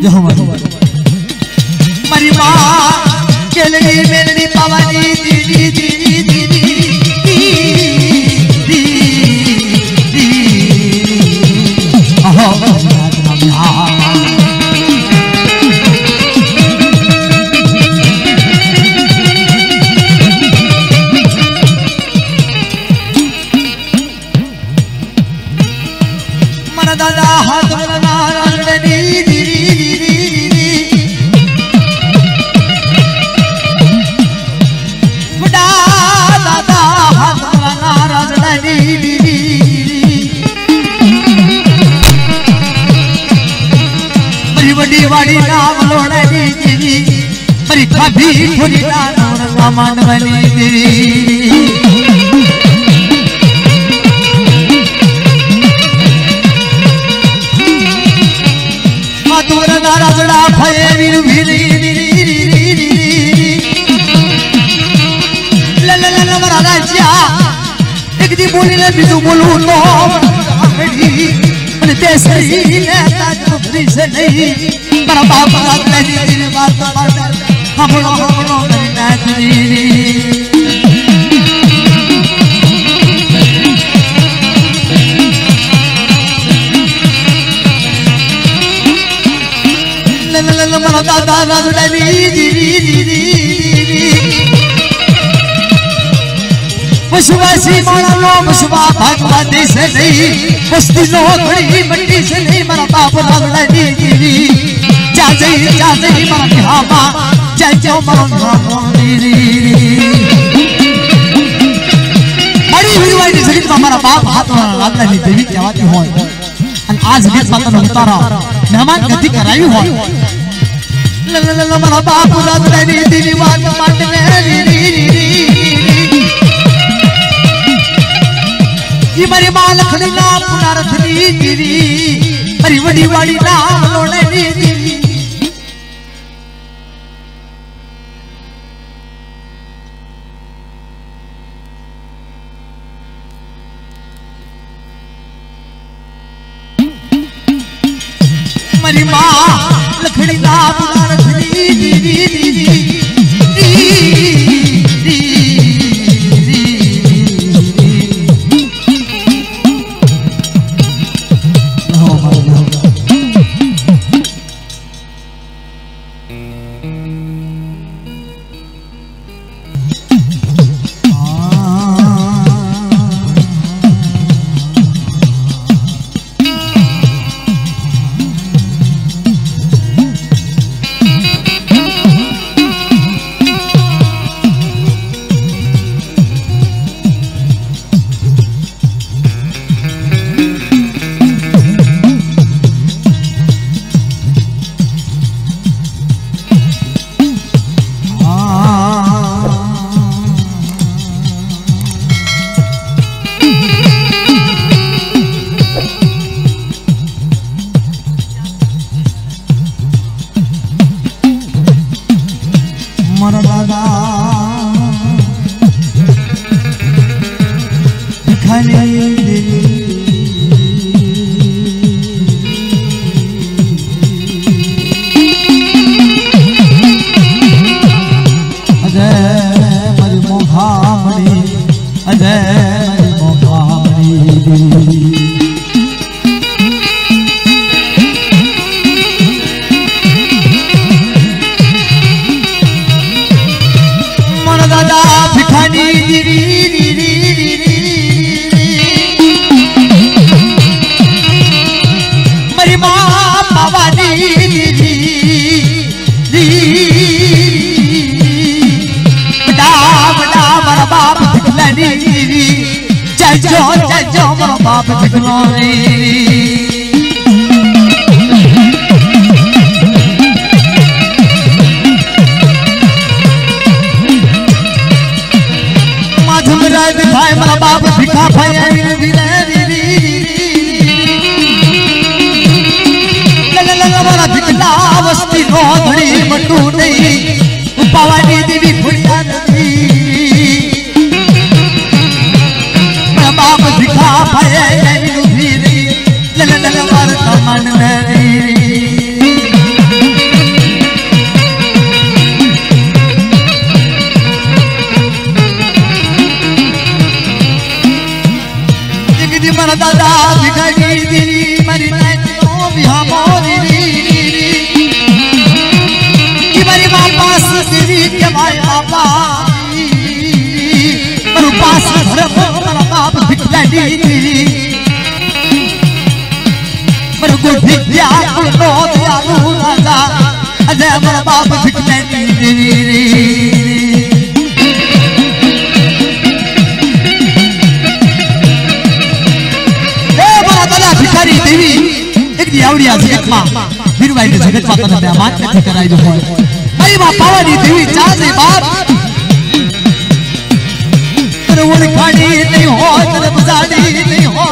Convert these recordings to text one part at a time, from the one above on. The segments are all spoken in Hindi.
मरी माँ के लिए मेरी पवानी दीदी दीदी दीदी मन दादा हाथ वाड़ी नाम लोड़नी दीदी मरी कभी खुली नाम सामान बनी दीदी मातुर नारा जड़ा भये वीर भीरी ल मरा राजा एक दी बोली ने बिजू बोलू तो मन तेसे ही लेता जुबरी से नहीं पर बाप रात नहीं दिन बात हम लोगों नहीं नाचनी ल मरा दादा रात नहीं दीदी विश्वासी माना लो विश्वा भगवान से नहीं बस्ती लो बड़ी मट्टी से नहीं मरा बाप रात नहीं दीदी जाजे मरा बिहामा जाओ मरो दीदी बड़ी हुई वाली संगीत में हमारा बाप हाथ रात नहीं देवी की आवाज़ हो आज गीत माता उतारा मेहमान गति कराई हो ल मरा बाप रात नहीं दीदी बात मानने ये मरी मां लखनी ना पुनरथनी दीदी मरी वडी वाली नाम लोड़नी दीदी मरी मां लखनी ना पुनरथनी दीदी दीदी बाप दिखलानी माधुम राय दिखाए मेरा बाप दिखा भैया मेरा दिखला वस्ती नो धड़ी मटू नहीं पवानी देवी फुलिया नदी मेरा बाप दिखा भैया मन मेरी दी मर दादा भिखारी दी मरी नाइट नो बिहा मोरी की मरी वापस तेरी के भाई बाबा पर पास घर मर बाप भिखारी दी पर को भिक्षा को नो दयालु राजा अजय मर बाप भिखारी दी भिखारी देवी एक दियावड़िया जगत मां वीरबाई ने जगत माता ने मेहमान कथी कराई जो है अरे मां पावनी देवी चाहे बाप तेरे वो खाड़ी नहीं हो तेरे बजाड़ी नहीं हो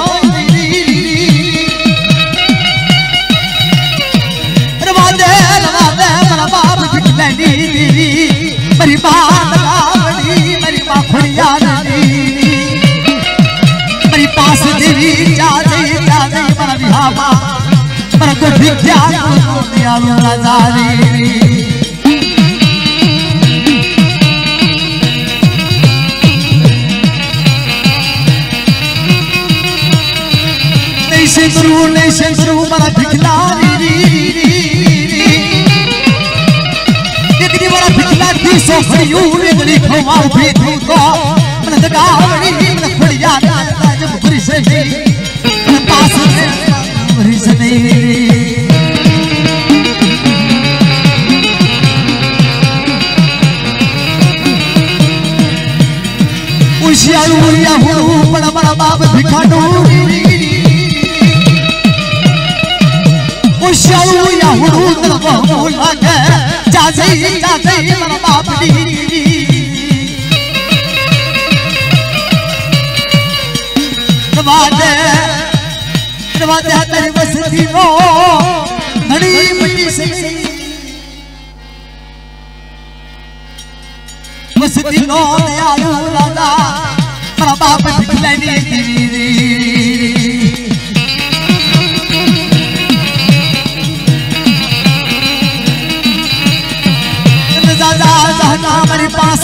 रवादे मेरा बाप भिखारी देवी मेरी बात लावड़ी मेरी मां खुड़िया मेरी पास देवी चाहे पर को भिक्षा को दिया राजा नहीं से मरा भिखलारी कितनी बड़ा भिखला दी सो खड़ियों ने बड़ी खवाओ भी थी तो मन दगावड़ी मन खुड़िया राजा जब खुरी से पास खुरी से नहीं उशियारू या हुरू बड़ा बड़ा बाप भिखाडू उशियारू या हुरू तरफ बोला के जाजे बड़ा बाप दी दरवाजे तेरी बसती नो घड़ी बड़ी से बसती नो दयालु राजा मेरा बाप भिखलानी दादा दादा मेरे पास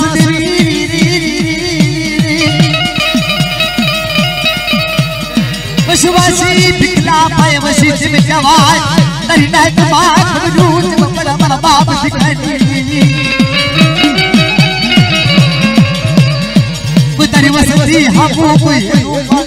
वशवासी भिखला पाए वशी जिम जवान तेरी नाइट बात रूट बड़ा मेरा बाप भिखारी कोई तेरी वसती हमको कोई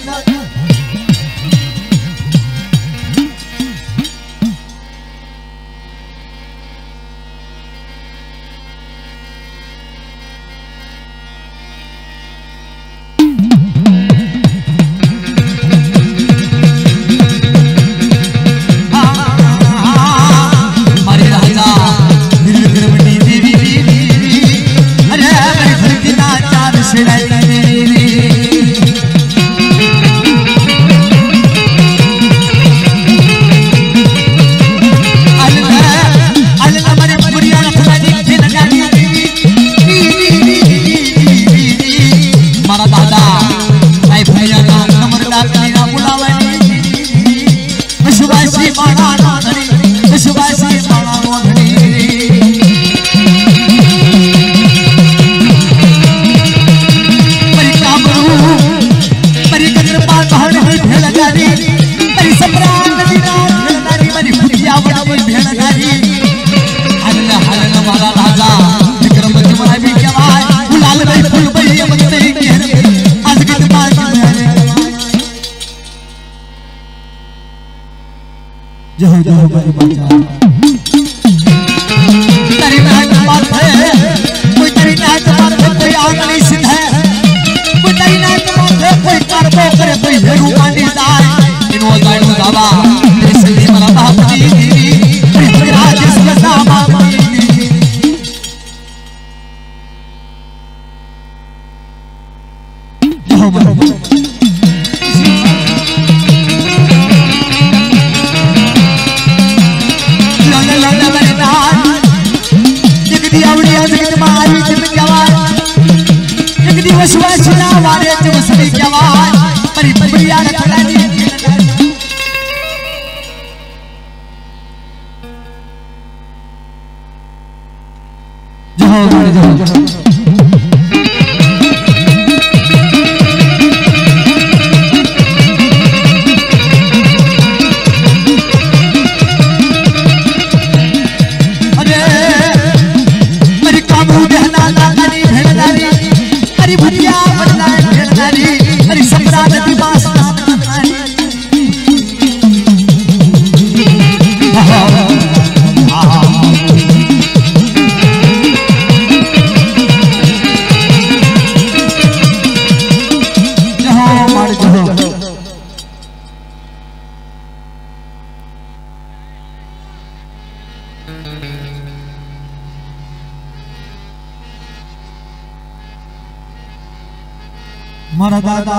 मारा दादा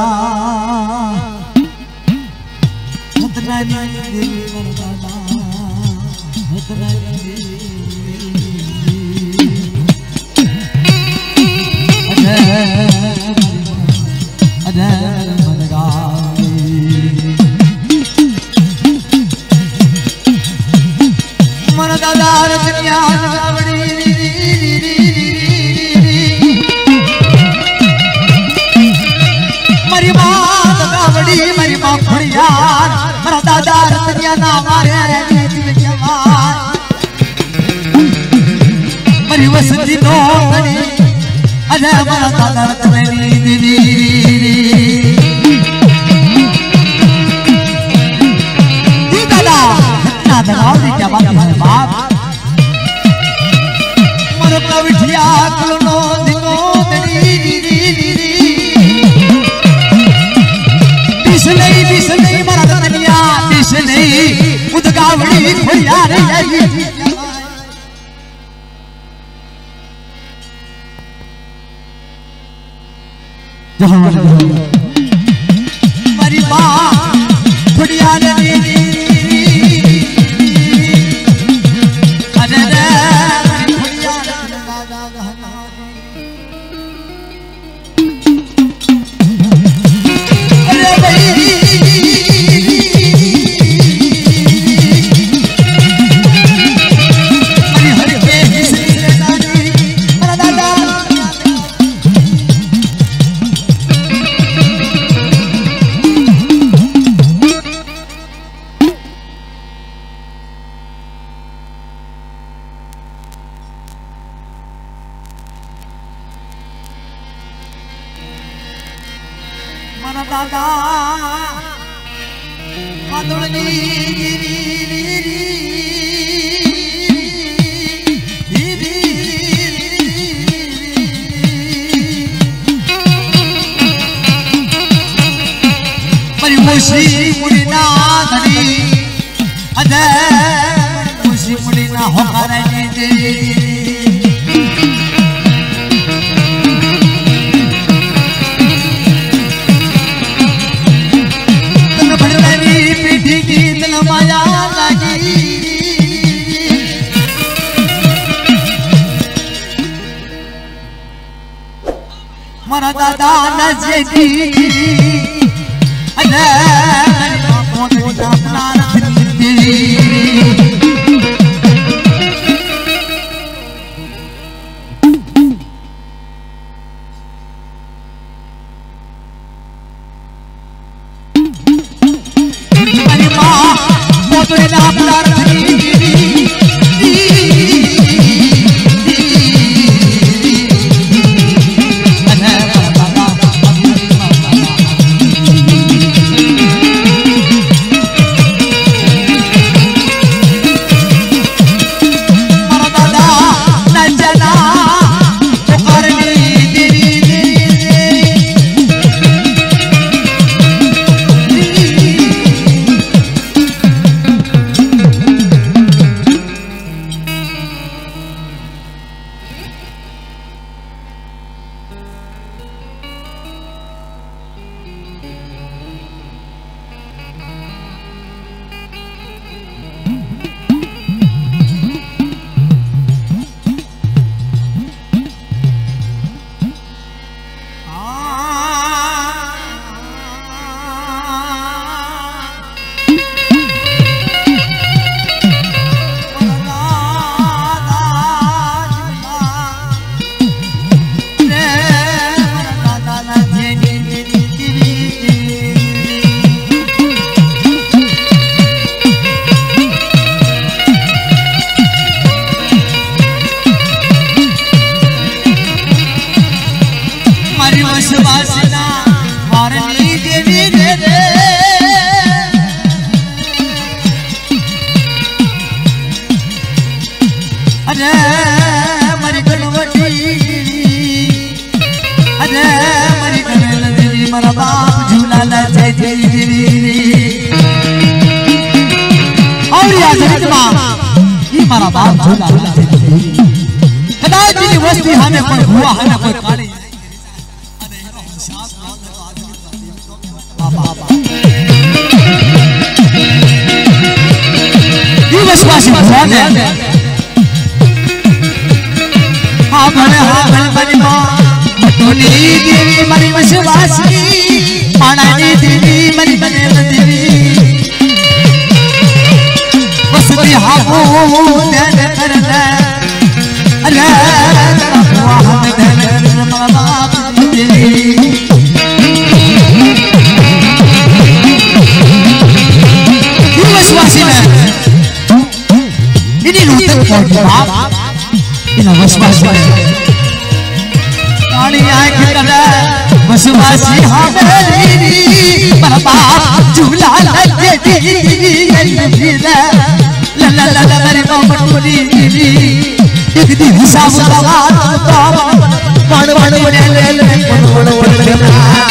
सतनानी देवी मारा दादा सतनानी अजय मनगावी मारा दादा रतनिया गावड़ी मरी मां फड़ियार मारा दादा रतनिया ना मारे मरी वसंती नो गणी अजय मारा दादा रतनी दीदी दी दादा इतना दगाव दी क्या बात है बाप मर कविठिया कलो दिनो गणी दिस नहीं मारा रतनिया दिस नहीं उदगावड़ी खुड़िया रे मरी मां खुड़िया रे मारा दादा माधुरनी मरी मुशी मुड़ीना धनी अजय मुशी मुड़ीना हो करे दे मारा दादा नजदी अरे मोन अपना रखती मेरी मां मोन अपना रखती मारा बाप झूला कदाच जी वस्ती हमें कोई हुआ हमें कोई काली अरे हम साथ विश्वासी भगवान है हाँ भले बनी मां मटोली देवी मरी विश्वासी पाणानी देवी मरी बने देवी वसुदी हाको ध्यान करना अरे हुआ हमें ध्यान मामा देवी विश्वासी में ini nutep bapak ini विश्वासी काली आँख कदा विश्वासी हमेरी पर बाप झूला लगे दी ला ला ला ला मेरी मटोली एक दिन हिसाब लगा तो बड़ बड़ ले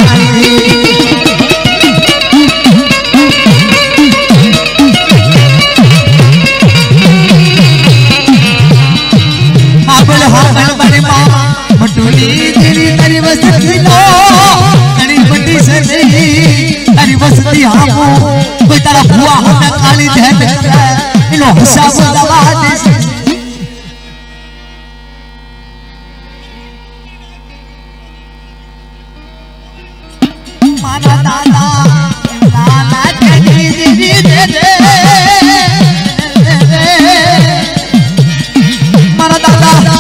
मटोली तेरी तेरी बस्ती लो तेरी बड़ी से तेरी बस्ती हमको कोई तरह हुआ हमें काली ध्यान इनो हिसाब लगा दे माना दादा लाला तेरी दे दे माना दादा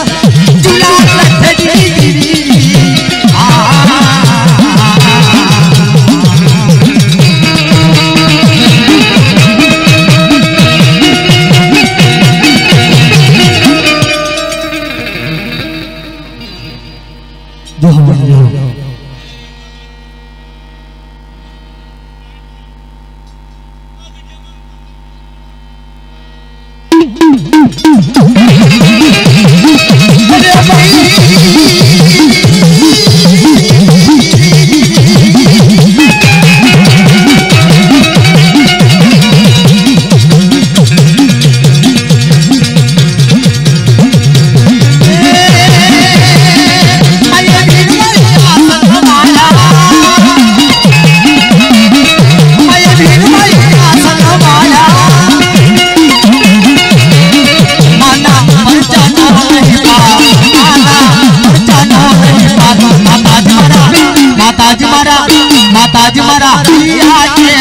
माताजी मरा के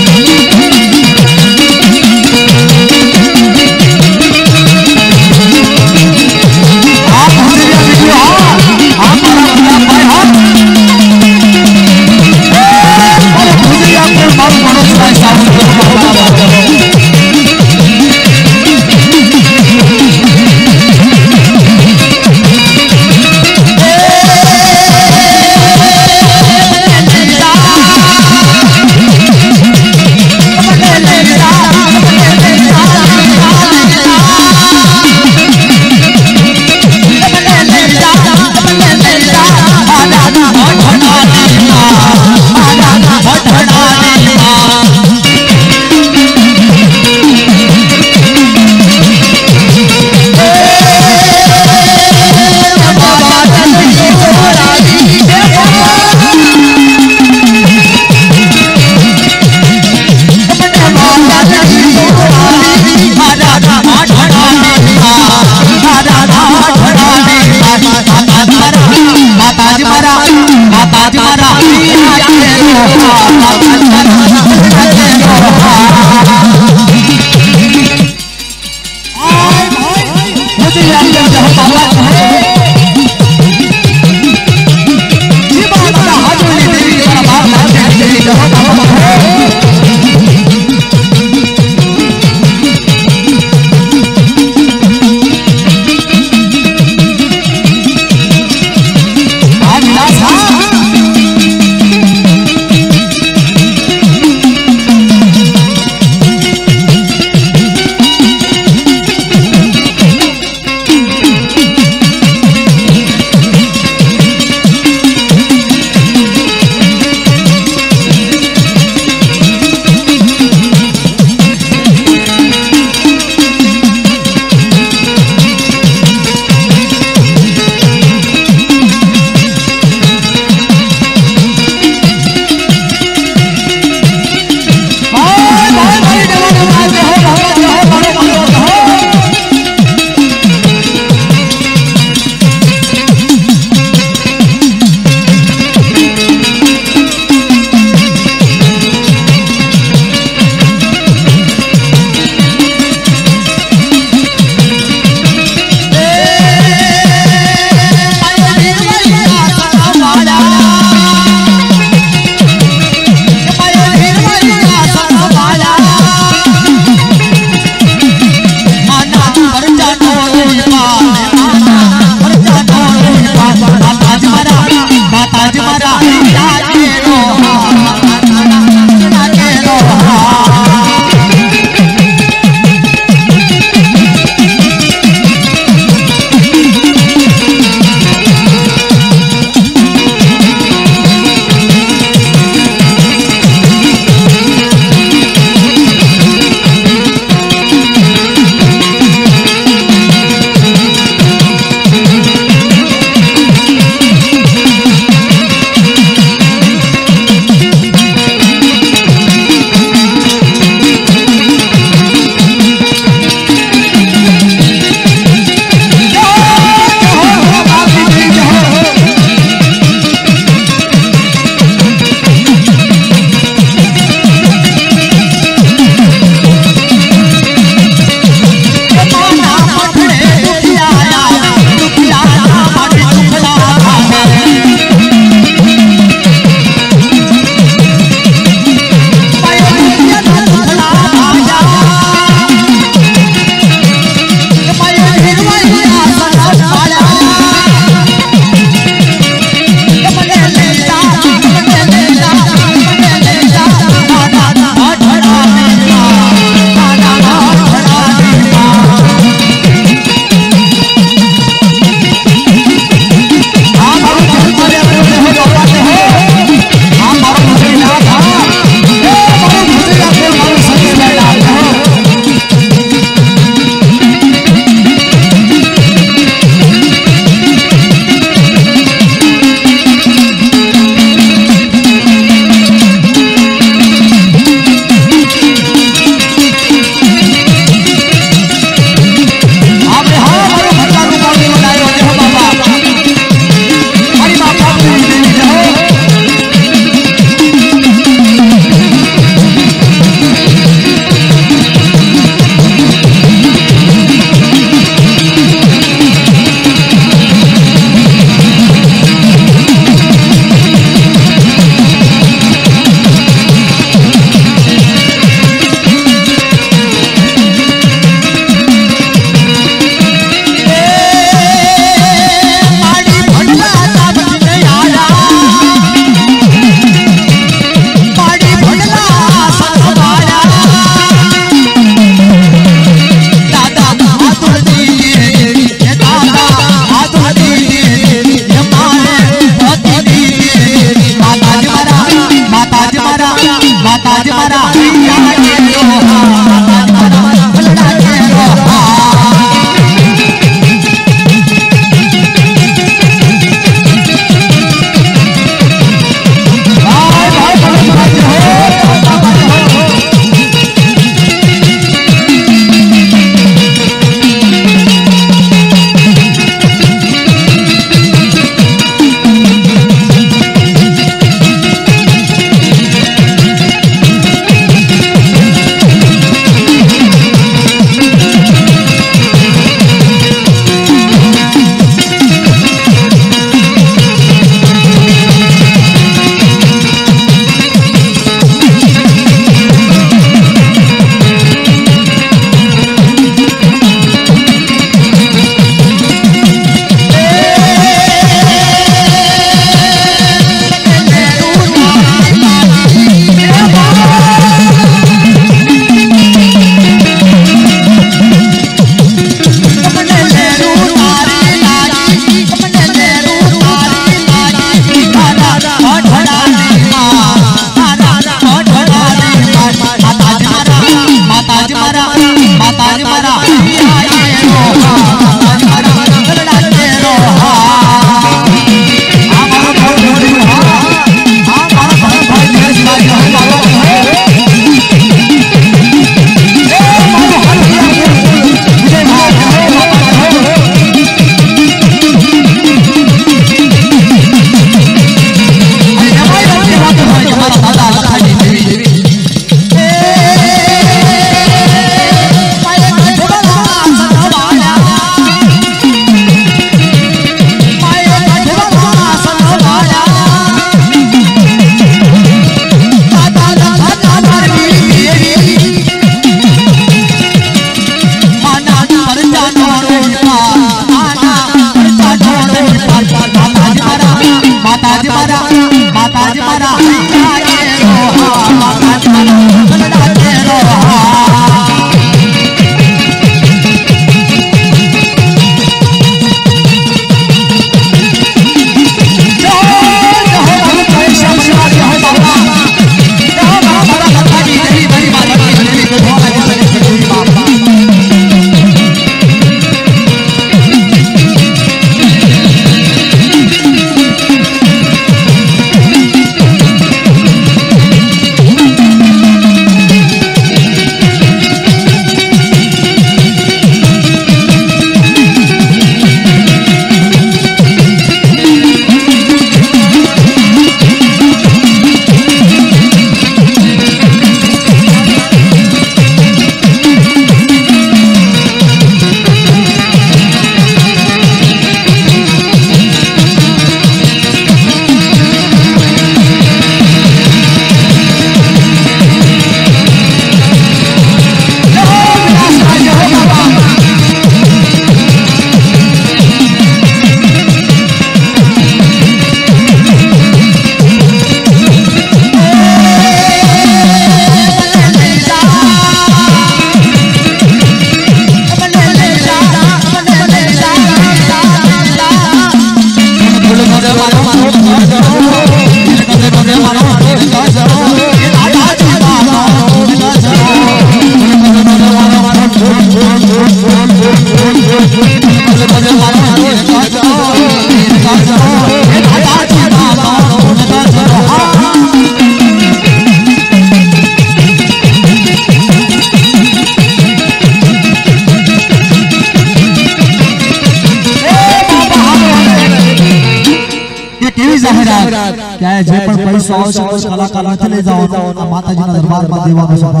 क्या है जे पण पैसा आवश्यक कुछ कलाकार न चले जाओ माताजी ना दरबार में देवानो सभा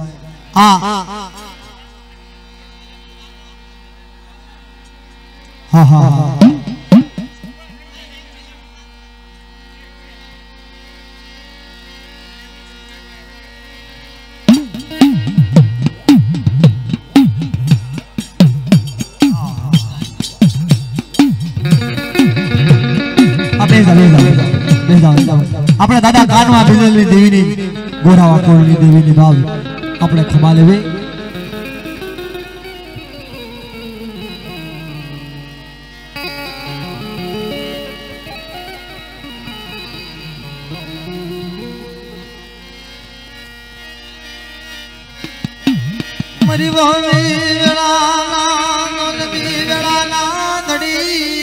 हां हां हां अपने दादा कानवा बिजली देवी ने गोरावा कोळनी देवी ने भाव अपने खमा लेवे मरी वो मेरा नाम मेरा ना घड़ी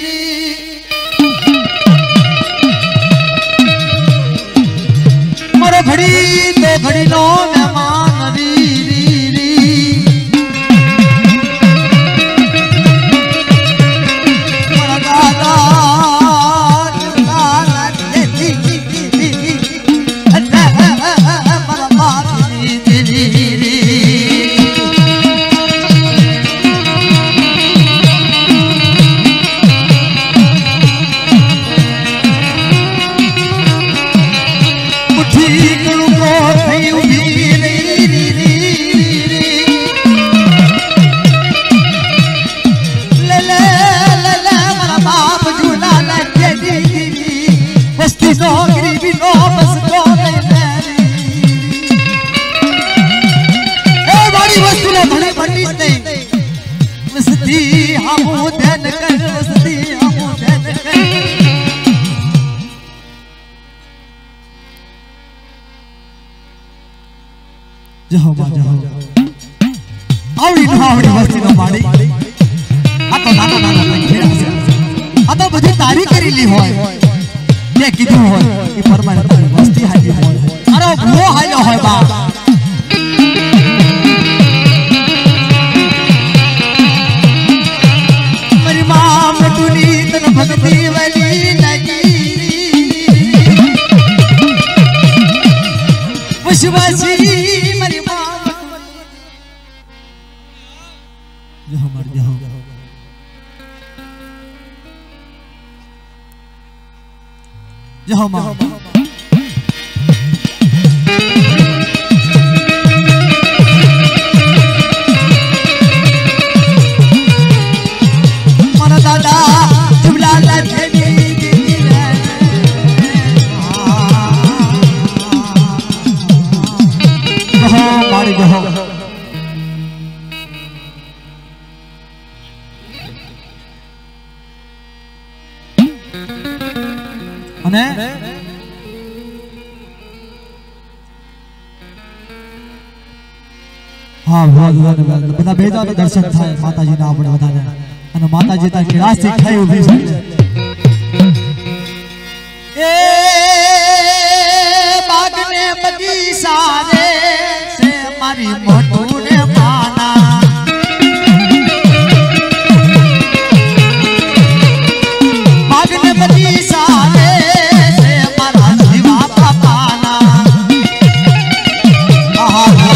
घड़ी तो घड़ी नो मेहमान री री री मरा दादा मरा बात री री री जाओ जाओ आवड़ी न आवड़ी वस्ती न माड़ी आ तो नाना नाना खेड़ा से आ तो बधी तारी करेली होय के कीधु होय ई परमानेंट वस्ती हाली होय अरे वो हालो होय बा मरी मां मटुनी तन भक्ति वाली लगी विश्वासी जाओ मां मरा दादा जुबला ला અને હા બધા બેજા દર્શન થાય માતાજીના આપણે બધાને અને માતાજી ત્યાં કેળાસથી ખાઈ ઊભી છે એ બાગને બગીચા રે તે મારી મોટુને માના બાગને બગીચા રે તે મારા જીવા બાપાના આહા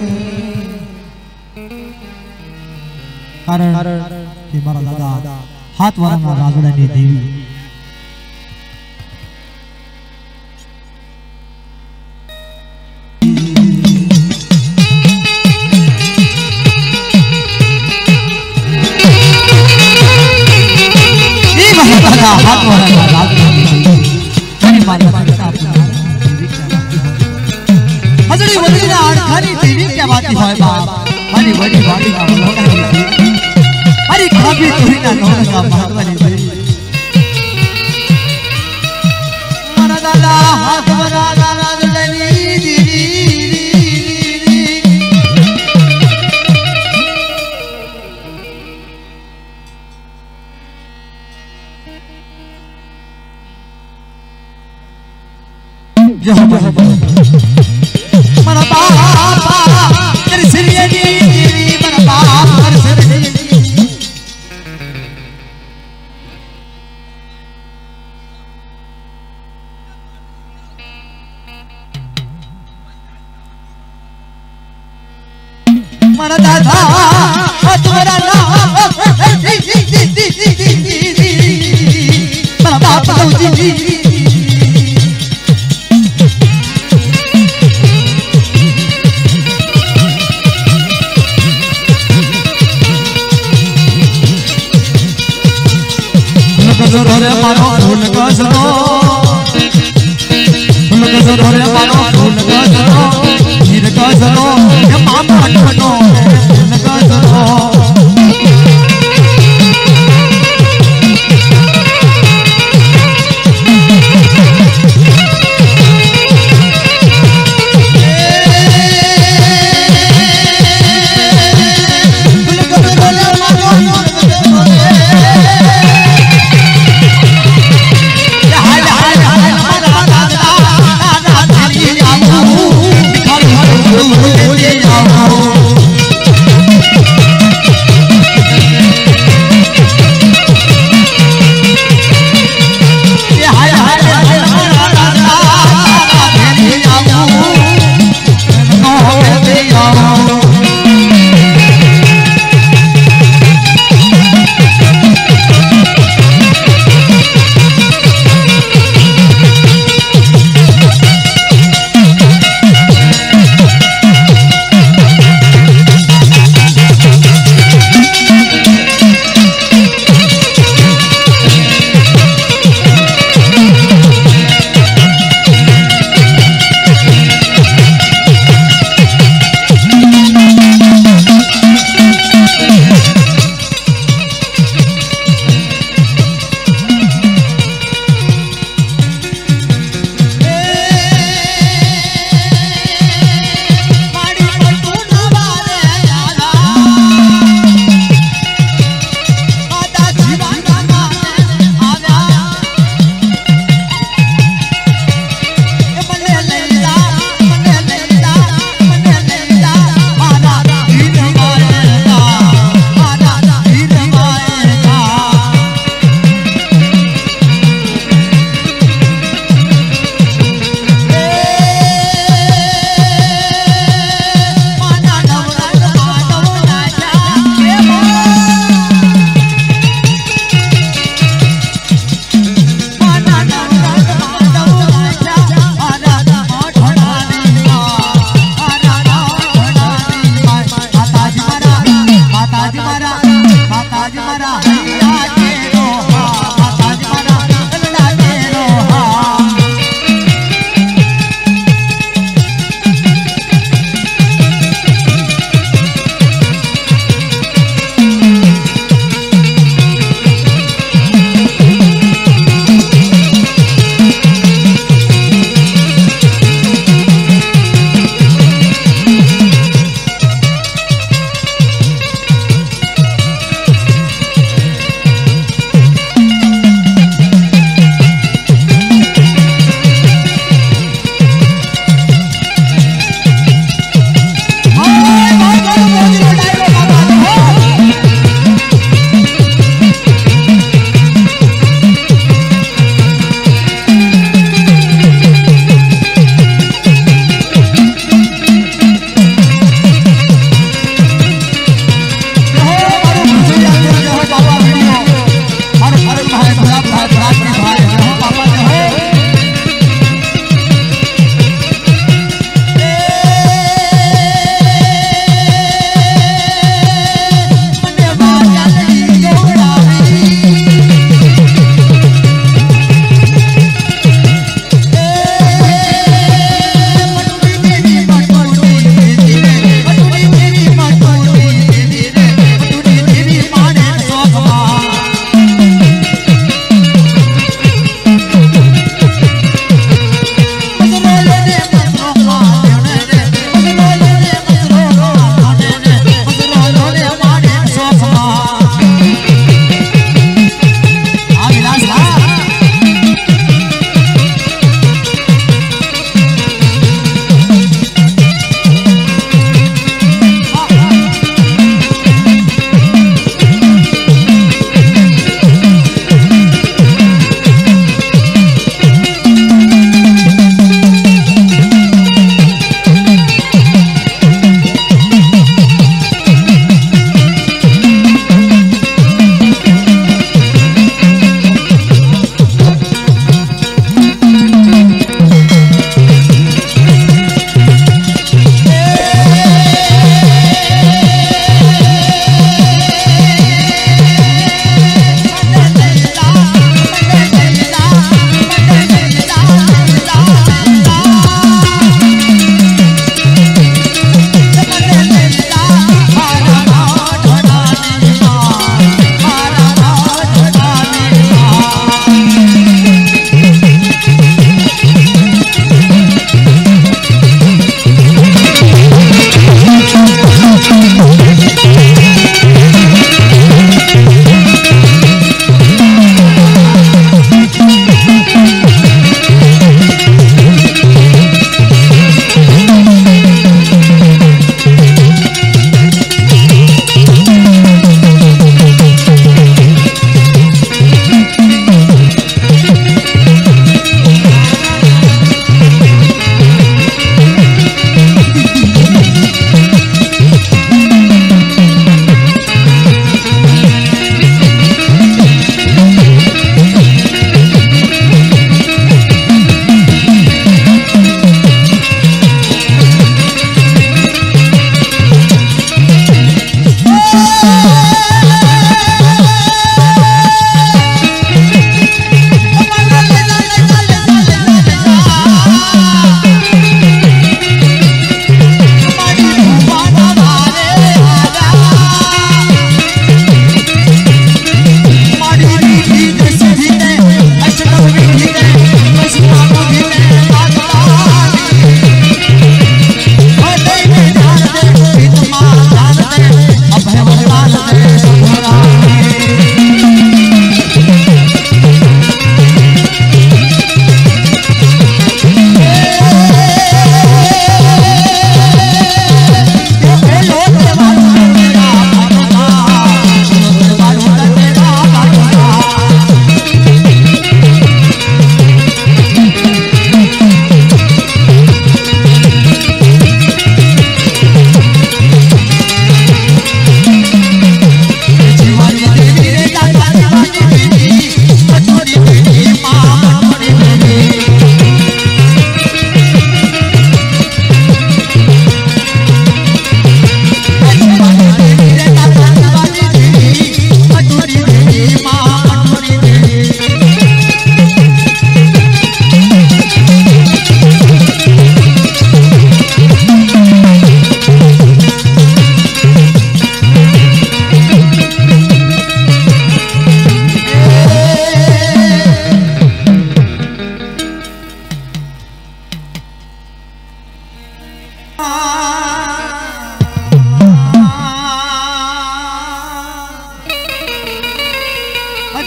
कारण कि मारा दादा हाथ वाला राजड़ा ने देवी हाथ वाला राजड़ा ने देवी बड़ी माता हजड़ी वजड़ी ना आड़खानी देवी क्या बात है बाप बड़ी बड़ी बाड़ी का बोला अरे खाबी तोरी ना नौन का महत्वनी देवी मन दादा हाथ वाला राजड़ा ने देवी जहाँ मन बाबा कर सिरिया दी मन बाबा कर सिरिया मन दादा तुम्हारा नाम मन बाबा जी रे मानो फूल गजरो फूल गजरो रे मानो फूल गजरो हीर गजरो ये मामा ठनो फूल गजरो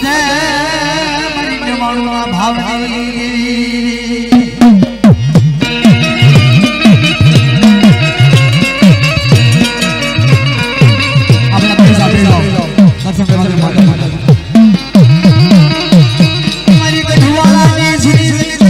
अदे मरी निवाणा भावनी अपना पैसा ले लो दर्शन करवा दे माता मरी गढ़वाला ने झिरी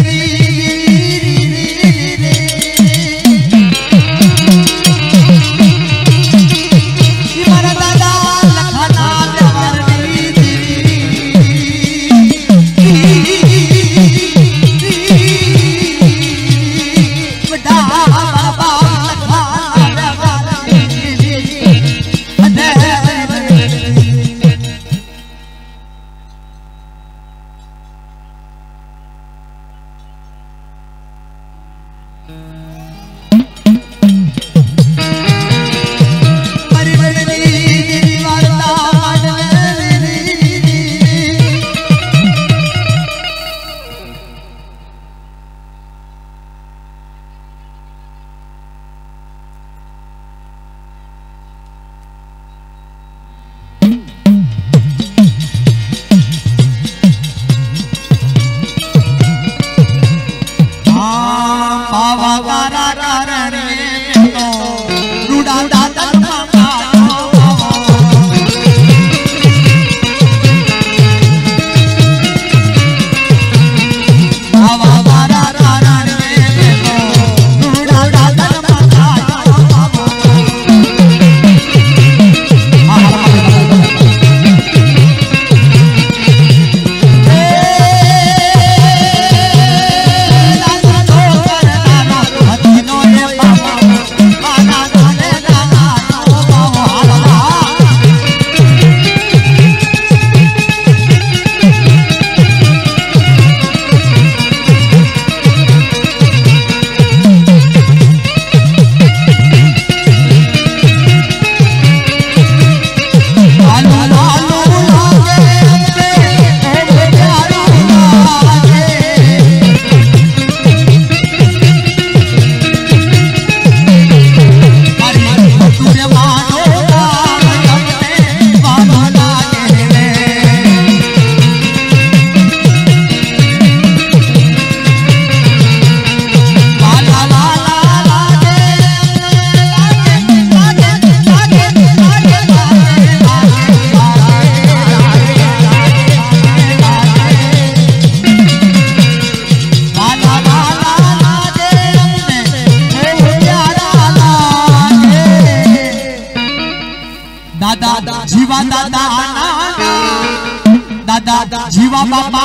दादा जीवा बाबा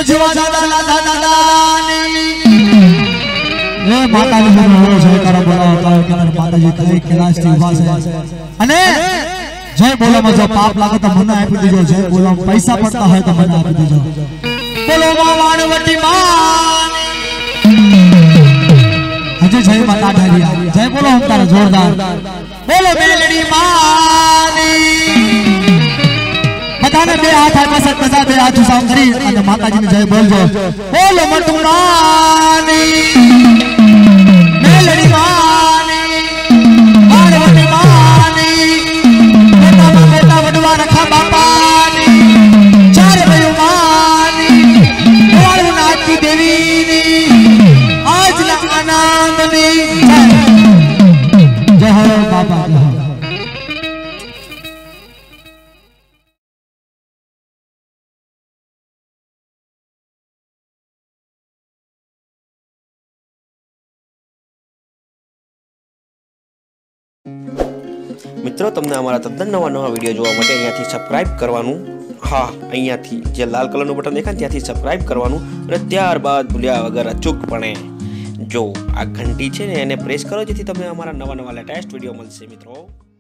जीवा दादा दादा दानी ए माताजी નો જય કરો બોલો કે માતાજી કઈ કૈલાશ થી ઉભા છે અને જય બોલો માં જો પાપ લાગે તો મને આપી દેજો જય બોલો પૈસા પડતા હોય તો મને આપી દેજો બોલો માં વાણવટી માં હજે જય માતા ઢાલિયા જય બોલો हम तारा जोरदार बोलो मेलड़ी मानी बधाने बे हाथ आगे से बजा दे आज साउंड करी અને માતાજી ને જય બોલજો બોલો મટુનાની मेलड़ी मानी वाणवटी मानी बेटा वडवा रखा बापानी चार भयो मानी वाळुनाथ की देवी नी आज ना आनंद नी जय हो बाबा जय हो मित्रों तमने अमरा तद्दन नवा नवा वीडियो जोवा माटे अहींयाथी सब्सक्राइब करवानुं हाँ अहींयाथी जे लाल कलरनुं बटन देखाय त्याथी सब्सक्राइब करवानुं अने त्यारबाद भूल्या वगर अचूकपणे जो आ घंटी छे ने एने प्रेस करो जेथी तमने अमरा नवा नवा लेटेस्ट वीडियो मळशे मित्रों।